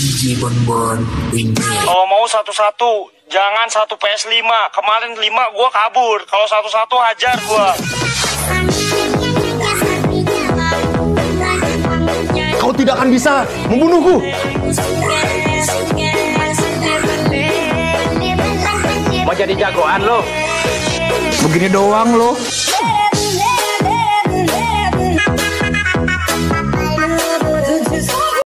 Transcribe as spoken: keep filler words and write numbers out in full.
D J Bonbon Remix. Kalau mau satu-satu, jangan satu P S lima. Kemarin lima gua kabur. Kalau satu-satu hajar gua. Kau tidak akan bisa membunuhku. Mau jadi jagoan lo? Begini doang lo.